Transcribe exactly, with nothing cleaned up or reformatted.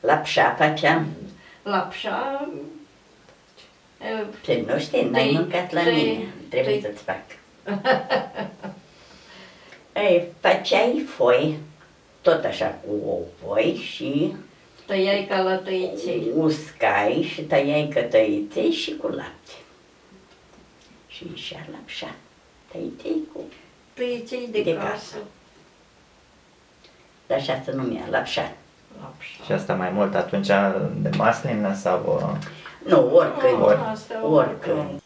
Lapșa făceam. Lapșa... Păi nu știi, n-ai mâncat la mine, trebuie să-ți fac. Ei, făceai foi, tot așa cu foi și tăiai ca la tăiței. Uscai și tăiai ca tăiței și cu lapte. Și ieșea lapșa, tăiței cu Tăiței de, de casă. casă. Dar așa se numea, lapșa. Și asta mai mult atunci de maslină sau... Nu, oricând, oh, oricând.